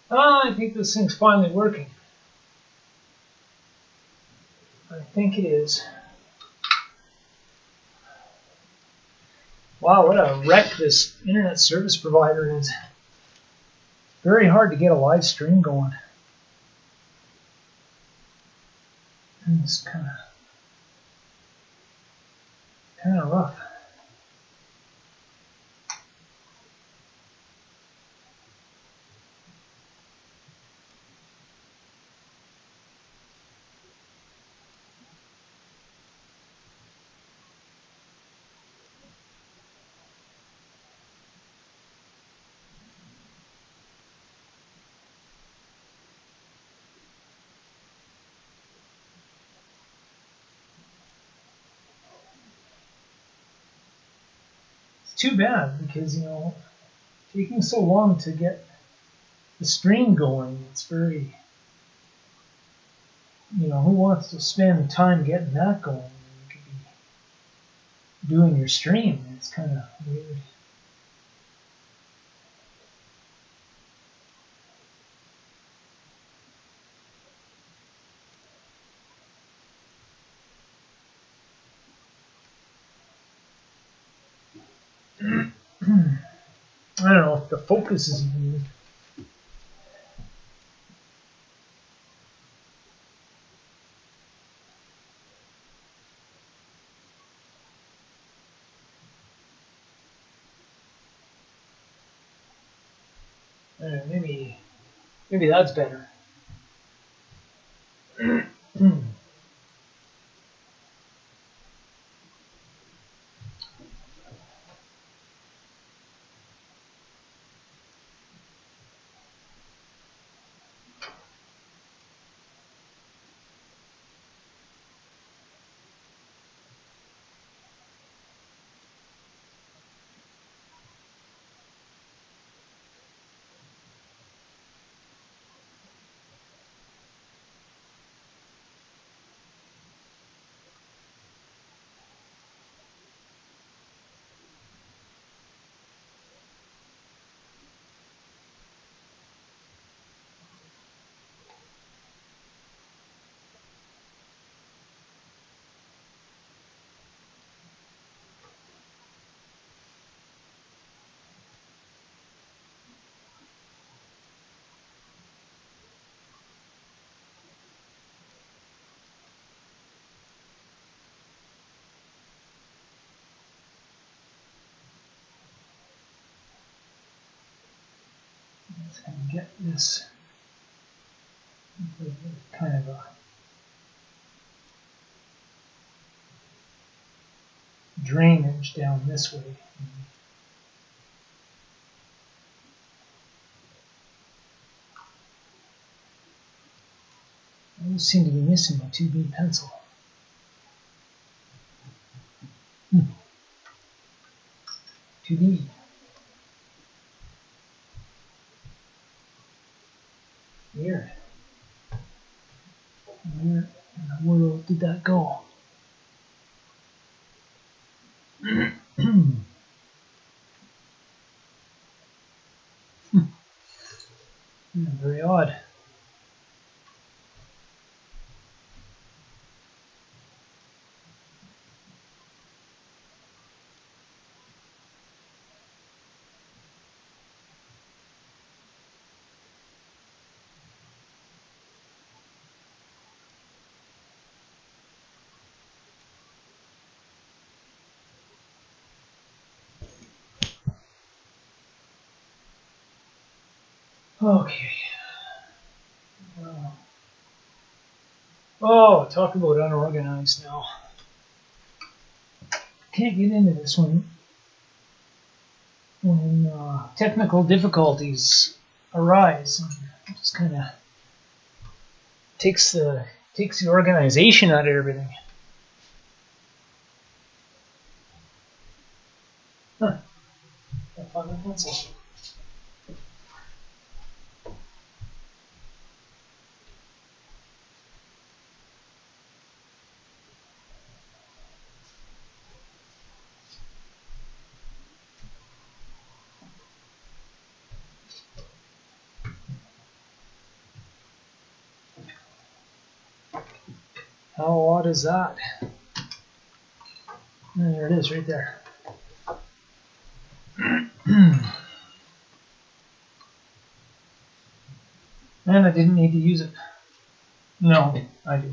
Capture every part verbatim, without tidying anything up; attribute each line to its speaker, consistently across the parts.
Speaker 1: Ah, I think this thing's finally working. I think it is. Wow, what a wreck this internet service provider is. Very hard to get a live stream going. And it's kind of kind of rough. Too bad because, you know, taking so long to get the stream going, it's very, you know, who wants to spend time getting that going? You could be doing your stream. It's kind of weird. I don't know if the focus is even. I don't know, maybe, maybe that's better. Let's get this kind of a drainage down this way. I always seem to be missing my two B pencil. Hmm. two B. Weird. Where in the world did that go? Very odd. Okay. Uh, oh, talk about unorganized now. Can't get into this one when uh, technical difficulties arise. It just kind of takes the takes the organization out of everything. Huh. I found a pencil. How odd is that? And there it is right there. And I didn't need to use it. No, I do.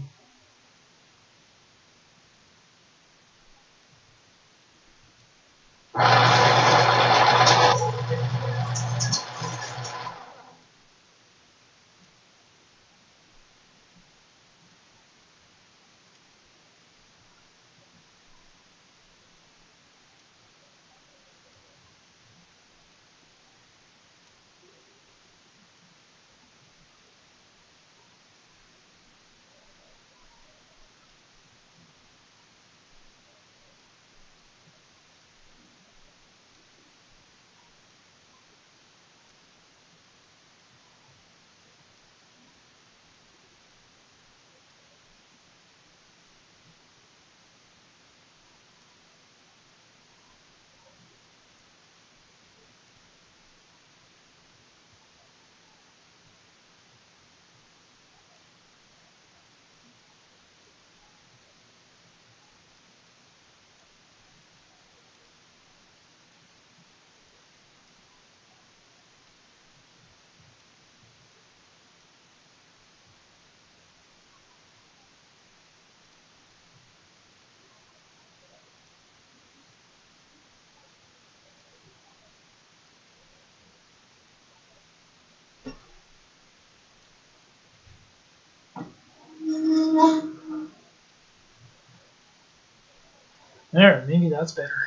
Speaker 1: There, maybe that's better.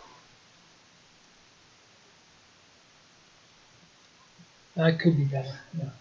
Speaker 1: That could be better, yeah.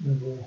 Speaker 1: Okay.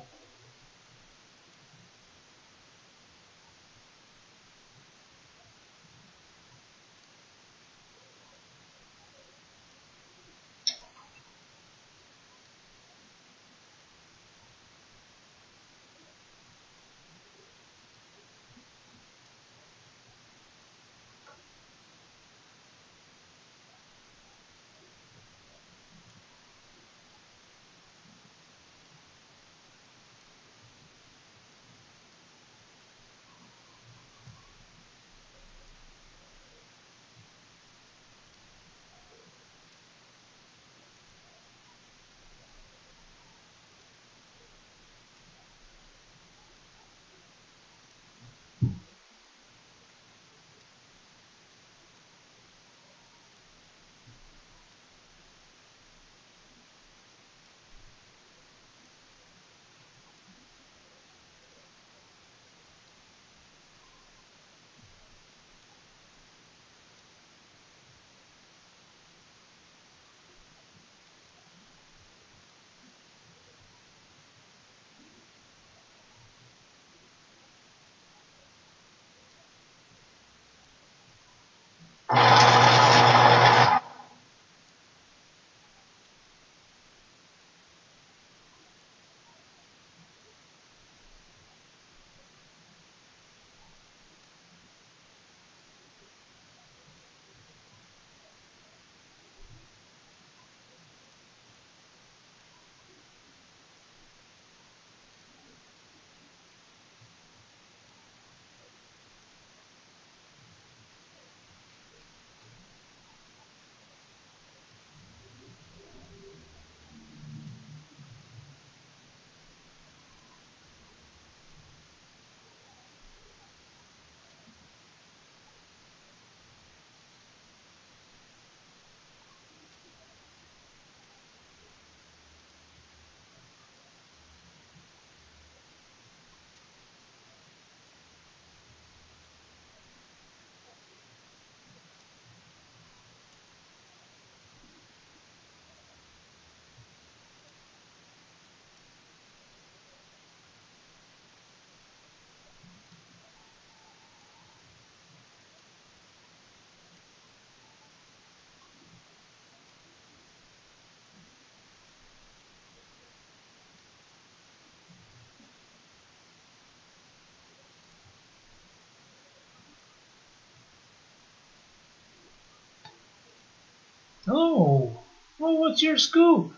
Speaker 1: Oh, oh, what's your scoop?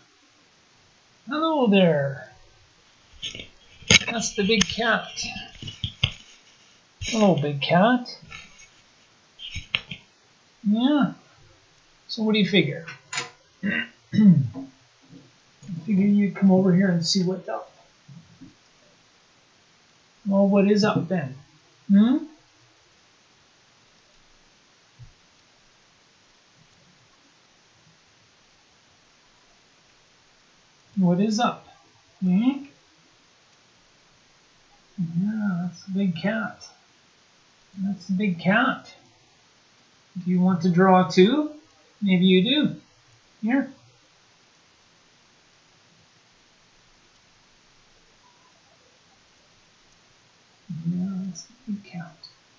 Speaker 1: Hello there. That's the big cat. Hello, big cat. Yeah. So what do you figure? I figure you'd come over here and see what's up. Well, what is up then? Hmm? What is up? Hmm? Yeah, that's the big cat. That's the big cat. Do you want to draw too? Maybe you do. Here. Yeah, that's the big cat.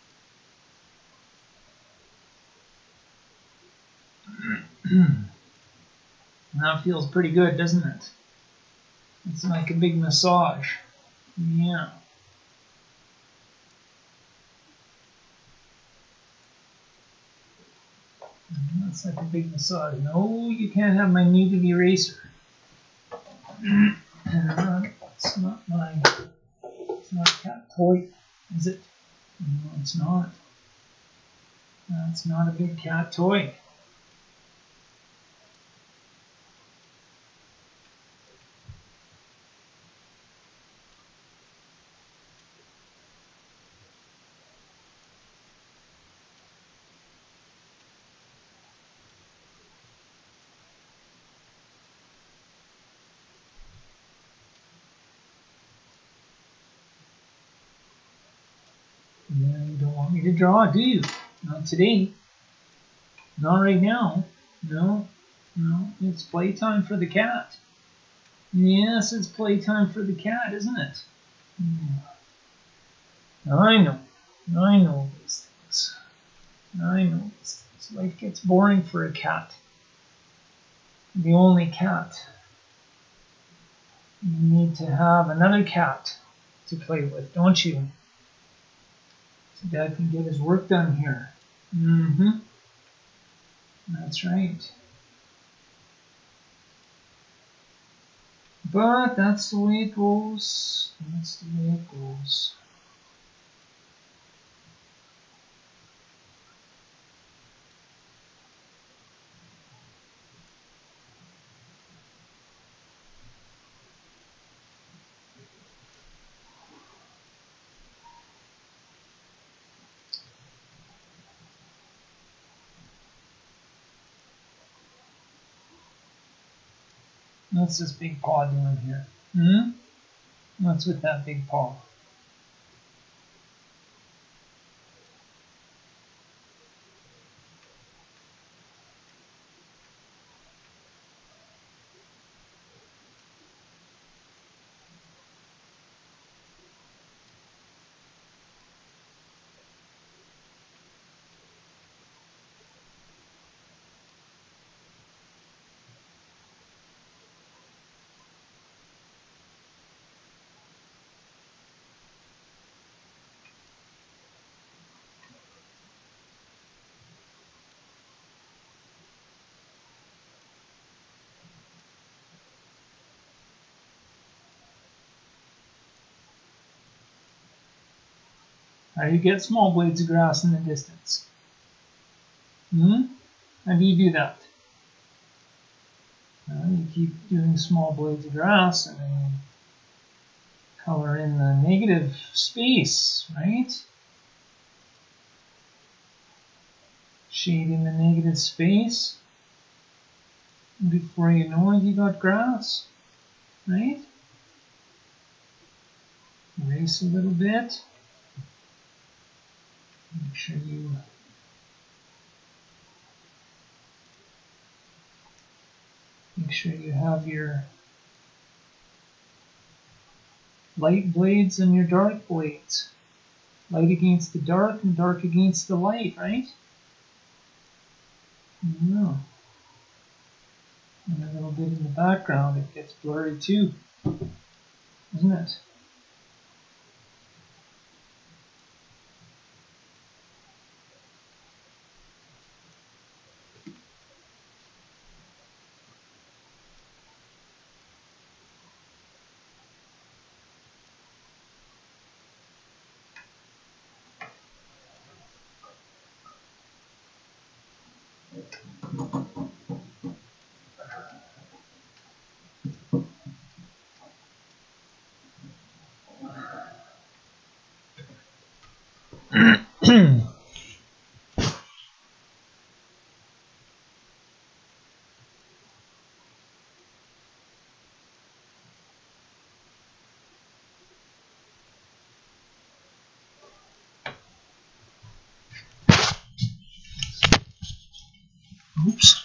Speaker 1: That feels pretty good, doesn't it? It's like a big massage. Yeah. That's like a big massage. No, you can't have my kneaded eraser. It's not mine. It's not a cat toy, is it? No, it's not. That's not a big cat toy. Yeah, you don't want me to draw, do you? Not today. Not right now. No, no. It's playtime for the cat. Yes, it's playtime for the cat, isn't it? Hmm. I know. I know these things. I know these things. Life gets boring for a cat. The only cat. You need to have another cat to play with, don't you? So Dad can get his work done here. Mm-hmm. That's right. But that's the way it goes. That's the way it goes. What's this big paw doing here? Hmm? What's with that big paw? How do you get small blades of grass in the distance? Hmm? How do you do that? Well, you keep doing small blades of grass and then color in the negative space, right? Shade in the negative space. Before you know it, you got grass, right? Erase a little bit. Make sure you make sure you have your light blades and your dark blades. Light against the dark and dark against the light, right? Yeah. And a little bit in the background, it gets blurry too, isn't it? Oops.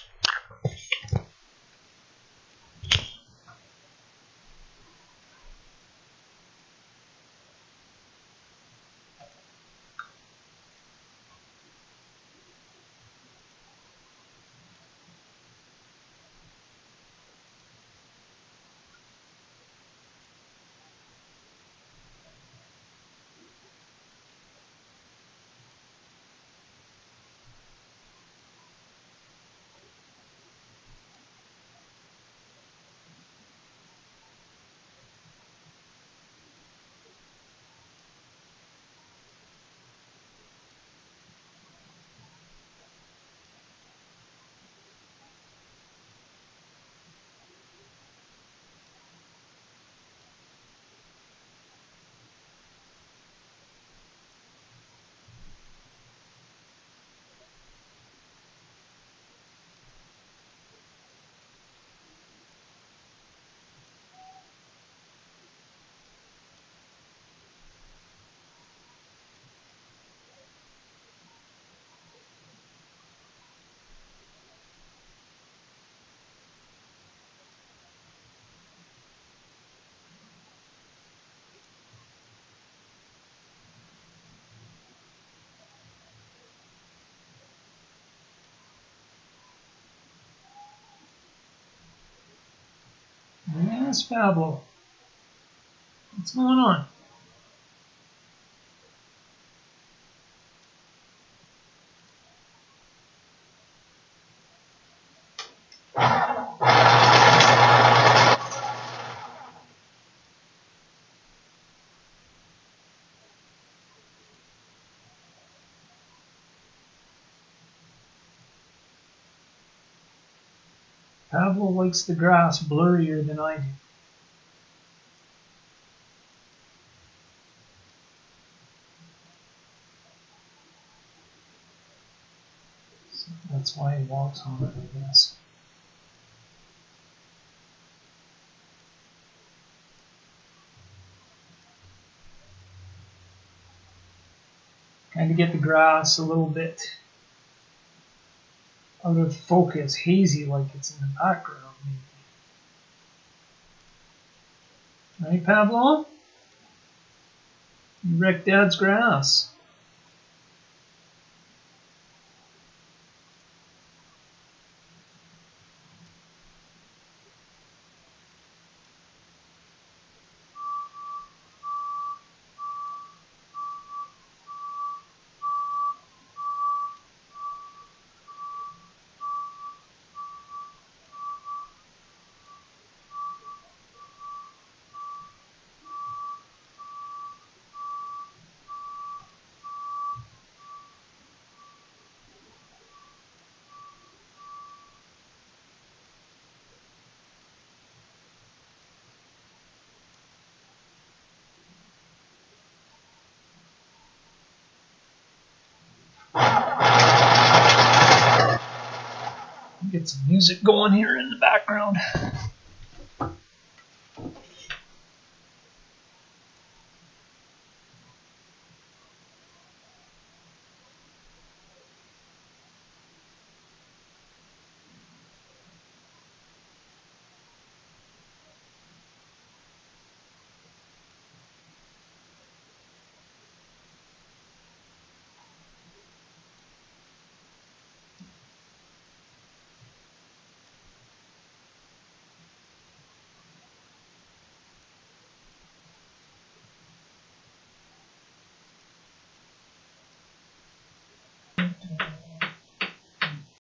Speaker 1: Yes, Pablo. What's going on? Pablo likes the grass blurrier than I do. So that's why he walks on it, I guess. Kind of get the grass a little bit out of focus, hazy like it's in the background. Maybe. Right, Pablo? You wrecked Dad's grass. Get some music going here in the background.